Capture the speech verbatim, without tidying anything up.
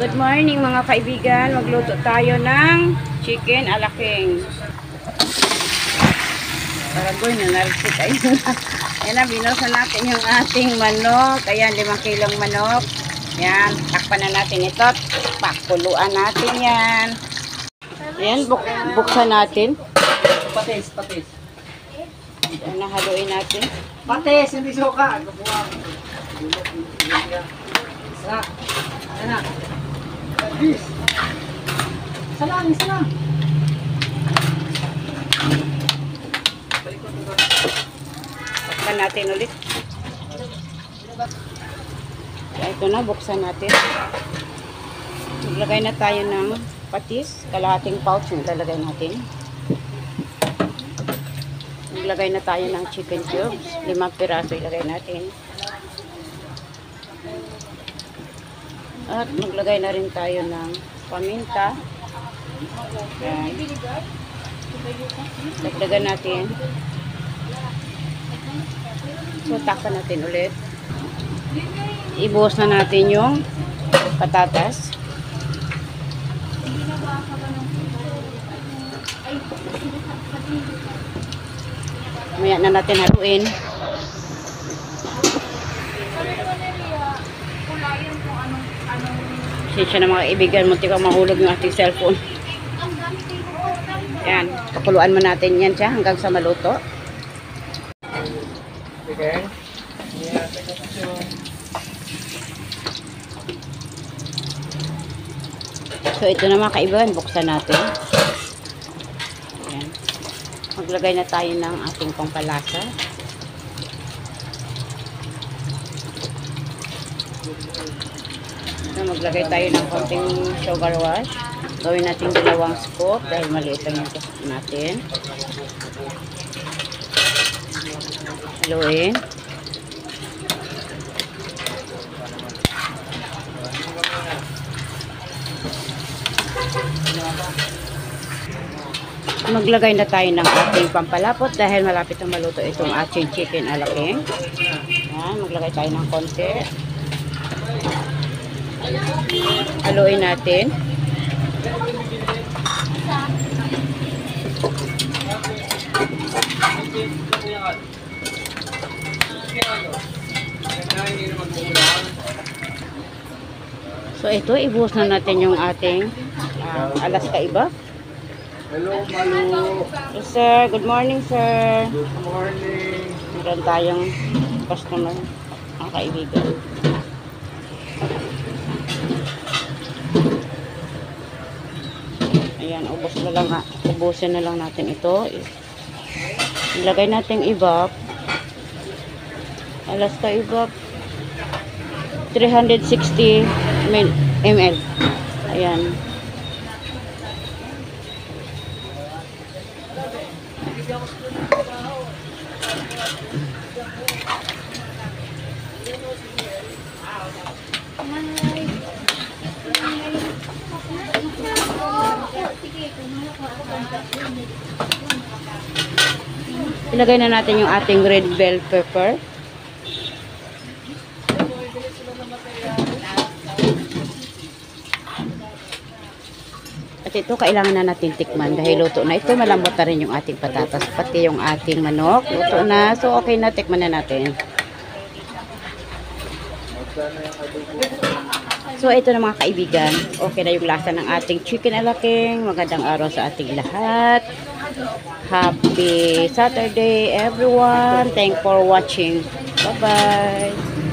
Good morning mga kaibigan. Magluto tayo ng chicken alaking. Paragoy na narisip tayo na. Ayan na, binosan natin yung ating manok. Ayan, limang kilong manok. Ayan, takpan na natin ito. Pakuluan natin yan. Ayan, buk buksan natin. Patis, patis. Ayan, nahaluin natin. Patis, hindi suka. Isa. Ayan na. Patis. Isa lang, isa lang. Takpan natin ulit. Kaya ito na, buksan natin. Maglagay na tayo ng patis. Kalahating pouch yung lalagay natin. Maglagay na tayo ng chicken cubes. Limang piraso ilagay natin. At maglagay na rin tayo ng paminta. Ayan. Dagdagan natin. So, takpan natin ulit. Ibuhos na natin yung patatas. Maya na natin haluin. Sensya na mga kaibigan, munti kang mahulog yung ating cellphone. Yan, pakuluan mo natin yan siya hanggang sa maluto. Okay. So ito na mga kaibigan, buksan natin. Yan. Maglagay na tayo ng ating pampalasa. So, maglagay tayo ng konting sugar wash. Gawin natin dalawang scoop dahil maliit lang yung scoop natin. Haluin. Maglagay na tayo ng ating pampalapot dahil malapit na maluto itong ating chicken alaking. Yan, maglagay tayo ng konti. Haluin natin. So ito, ibuhos na natin yung ating uh, alas kaiba. Hello, Malu. Yes, sir. Good morning, sir. Good morning. Meron tayong customer, mga kaibigan. Ayan, ubos na lang, ubusin na lang natin ito. Ilagay natin ibap. Alas ka ibap. three hundred sixty milliliters. Ayan. Ilagay na natin yung ating red bell pepper. At ito, kailangan na natin tikman dahil luto na. Ito, malambot na rin yung ating patatas. Pati yung ating manok. Luto na. So, okay na. Tikman na natin. So, ito na mga kaibigan. Okay na yung lasa ng ating chicken alaking. Magandang araw sa ating lahat. Happy Saturday, everyone. Thanks for watching. Bye-bye.